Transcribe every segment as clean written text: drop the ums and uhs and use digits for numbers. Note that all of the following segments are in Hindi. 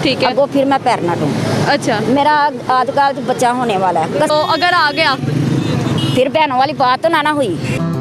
ठीक है। अब वो फिर मैं पैरना दूँ। अच्छा, मेरा आजकल बच्चा होने वाला है, तो अगर आ गया फिर बहनों वाली बात तो ना हुई।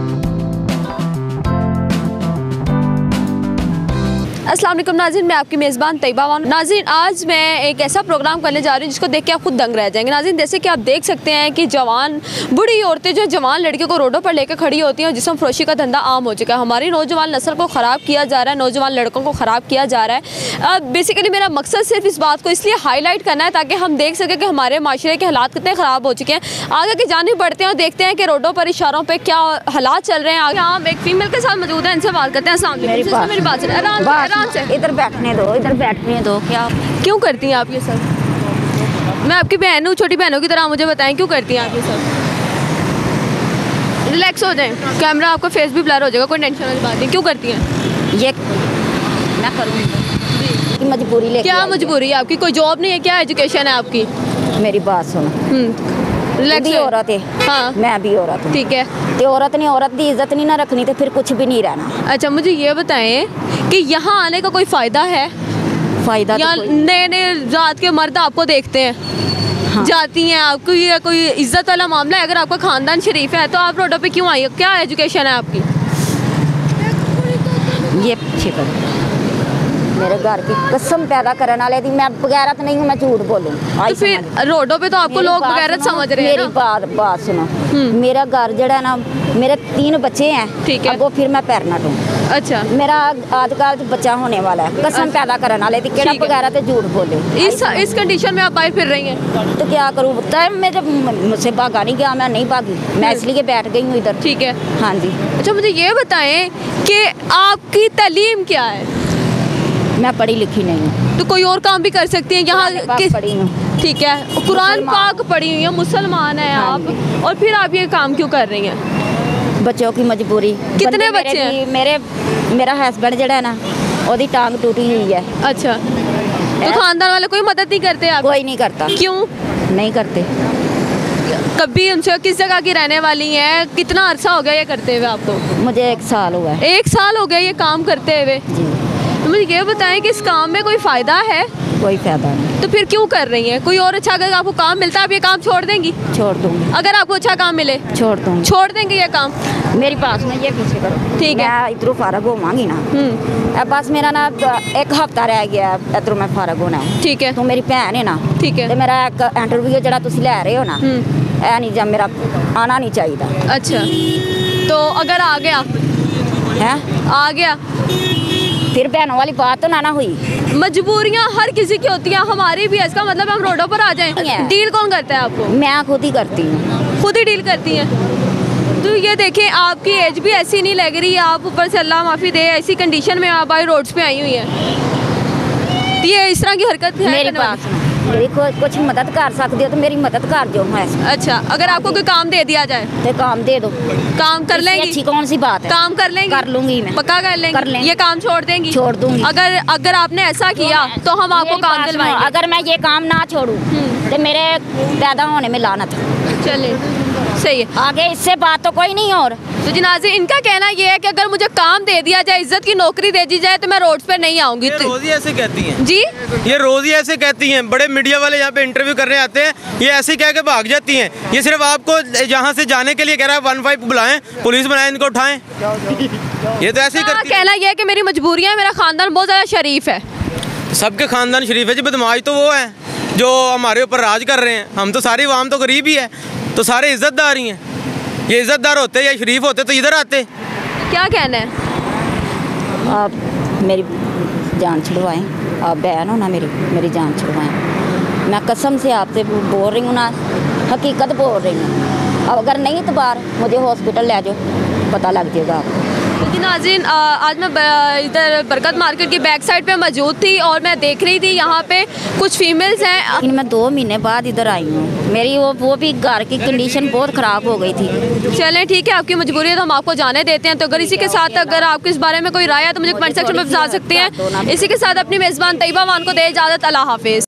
अस्सलाम वालेकुम नाज़रीन, मैं आपकी मेज़बान तैयबा बानो। नाज़रीन, आज मैं एक ऐसा प्रोग्राम करने जा रही हूँ जिसको देख के आप खुद दंग रह जाएंगे। नाज़रीन, जैसे कि आप देख सकते हैं कि जवान बूढ़ी औरतें जो जवान लड़कियों को रोडों पर लेकर खड़ी होती हैं और जिस्म फरोशी का धंधा आम हो चुका है। हमारी नौजवान नस्ल को ख़राब किया जा रहा है, नौजवान लड़कों को ख़राब किया जा रहा है। बेसिकली मेरा मकसद सिर्फ इस बात को इसलिए हाईलाइट करना है ताकि हम देख सकें कि हमारे माशरे के हालात कितने ख़राब हो चुके हैं। आगे की जानिब बढ़ते हैं और देखते हैं कि रोडों पर इशारों पर क्या हालात चल रहे हैं। आगे हम एक फीमेल के साथ मौजूद है, इनसे बात करते हैं। मेरी बात आराम से इधर बैठने दो, इधर बैठने दो। क्या क्यों करती हैं आप ये सब? मैं आपकी बहन हूँ, छोटी बहनों की तरह, मुझे बताएं क्यों करती हैं आप ये सब? रिलैक्स हो जाएं, कैमरा आपका फेस भी ब्लर हो जाएगा, कोई टेंशन वाली बात नहीं। क्यों करती हैं ये? मैं करूँगी कि मजबूरी लेके क्या आई है। मजबूरी है आपकी? कोई जॉब नहीं है क्या? एजुकेशन है आपकी? मेरी बात सुनो, रिलैक्स भी औरत है, हाँ, मैं भी औरत हूँ, ठीक है। तो औरत ने औरत की इज्जत नहीं ना रखनी तो फिर कुछ भी नहीं रहना। अच्छा, मुझे ये बताएं कि यहाँ आने का कोई फ़ायदा है फायदा या तो नए नए जात के मर्द आपको देखते हैं? हाँ। जाती हैं आपको, ये कोई इज्जत वाला मामला है? अगर आपका खानदान शरीफ है तो आप रोडों पे क्यों आई है? क्या एजुकेशन है आपकी? ये पीछे कर मेरे घर की कसम पैदा करने वाले थी, मैं बगैरत नहीं हूँ, मैं झूठ बोलूँ। तो फिर रोडों पे तो आपको लोग बगैरत समझ रहे हैं मेरी ना? बात सुनो, मेरा घर जड़ा है ना, मेरे 3 बच्चे हैं, ठीक है। अब वो फिर मैं पैरना दूँ। अच्छा, मेरा आजकल बच्चा होने वाला है, कसम पैदा करने वाले थी, केड़ा ठीक है। बगैरत है, झूठ बोले। इस कंडीशन में आप बाहर फिर रही हैं? तो क्या करूँ, टाइम मेरे मुझसे भागा नहीं गया, मैं नहीं भागी, मैं इसलिए बैठ गई हूँ इधर। ठीक है। हाँ जी। अच्छा, मुझे ये बताएं कि आपकी तालीम क्या है? मैं पढ़ी लिखी नहीं हूँ। तो कोई और काम भी कर सकती हैं यहाँ? पढ़ी हूँ। ठीक है, कुरान पाक पढ़ी हुई है, मुसलमान हैं हाँ आप, और फिर आप ये काम क्यों कर रही हैं? बच्चों की मजबूरी। कितने बच्चे हैं? मेरा हस्बैंड जड़ा है ना, ओदी टांग टूटी हुई है। अच्छा, तो खानदान वाले कोई मदद नहीं करते आप? कोई नहीं करता। क्यों नहीं करते। कभी उनसे किस जगह की रहने वाली हैं? कितना अरसा हो गया ये करते हुए आपको? मुझे 1 साल हुआ है। 1 साल हो गया ये काम करते हुए? जी। तो मुझे ये बताएं कि इस काम में कोई फ़ायदा है? कोई फायदा नहीं। तो फिर क्यों कर रही हैं? कोई और अच्छा अगर आपको काम मिलता है आप ये काम छोड़ देंगी? छोड़ दूंगी। अगर आपको अच्छा काम मिले छोड़ दूंगी। छोड़ देंगे ये काम? मेरी पास में ये पीछे करो, ठीक है। मैं इधरों फारग होवांगी ना, अब बस मेरा ना 1 हफ्ता रह गया इधरों मैं फारग होना है। ठीक है। तो मेरी भैन है ना, ठीक है। तो मेरा एक इंटरव्यू जड़ा तुसी ले रहे हो ना, ऐ नहीं जब मेरा आना नहीं चाहिए। अच्छा, तो अगर आ गया है, आ गया फिर बहनों वाली बात तो ना हुई। मजबूरियाँ हर किसी की होती हैं, हमारी भी है। इसका मतलब हम रोडों पर आ जाएं? डील कौन करता है आपको? मैं खुद ही करती हूँ। खुद ही डील करती हैं? तो ये देखें, आपकी एज भी ऐसी नहीं लग रही, आप ऊपर से अल्लाह माफ़ी दे ऐसी कंडीशन में आप आई रोड्स पे आई हुई हैं। तो ये इस तरह की हरकत है? मेरी बात मेरी कुछ मदद कर सकती हो तो मेरी मदद कर दो। अच्छा, अगर आपको कोई काम दे दिया जाए तो काम दे दो। काम कर लेंगी? अच्छी कौन सी बात है? काम कर लेंगी? कर लूंगी मैं। पक्का कर लेंगी? ये काम छोड़ देंगी? छोड़ दूंगी। अगर आपने ऐसा किया तो हम आपको काम दिलवाएंगे। अगर मैं ये काम ना छोड़ूं तो मेरे पैदा होने में लानत। चले, सही है। आगे इससे बात तो कोई नहीं। और तो जनाज़े, इनका कहना ये है कि अगर मुझे काम दे दिया जाए, इज्जत की नौकरी दे दी जाए तो मैं रोड्स पे नहीं आऊंगी। रोज ही ऐसे कहती हैं जी, ये रोज ही ऐसे कहती हैं। बड़े मीडिया वाले यहाँ पे इंटरव्यू करने आते हैं, ये ऐसे कह के भाग जाती हैं। ये सिर्फ आपको यहाँ से जाने के लिए कह रहा है 15 बुलाएं, पुलिस बुलाएं, इनको उठाएं। ये तो ऐसे ही करती है। कहना ये है कि मेरी मजबूरियाँ है, मेरा खानदान बहुत ज़्यादा शरीफ है। सबके खानदान शरीफ है जी, बदमाश तो वो है जो हमारे ऊपर राज कर रहे हैं। हम तो सारी आवाम तो गरीब ही है, तो सारे इज्जतदार ही हैं। ये इज्जतदार होते या शरीफ होते तो इधर आते। क्या कहना है? आप मेरी जान छुड़वाएं, आप बहन हो ना मेरी जान छुड़वाएं। मैं कसम से आपसे बोल रही हूँ ना, हकीकत बोल रही हूँ। अब अगर नहीं इतबार मुझे हॉस्पिटल ले जाओ, पता लग जाएगा आपको। जी नाज़रीन, आज मैं इधर बरकत मार्केट की बैक साइड पे मौजूद थी और मैं देख रही थी यहाँ पे कुछ फीमेल्स हैं। मैं 2 महीने बाद इधर आई हूँ, मेरी वो भी घर की कंडीशन बहुत ख़राब हो गई थी। चलें ठीक है, आपकी मजबूरी है तो हम आपको जाने देते हैं। तो अगर इसी के साथ अगर आपको इस बारे में कोई राय है तो मुझे कमेंट सेक्शन में बता सकते हैं। इसी के साथ अपनी मेज़बान तैयबा बानो को दे इजाज़त। अल्लाह हाफिज़।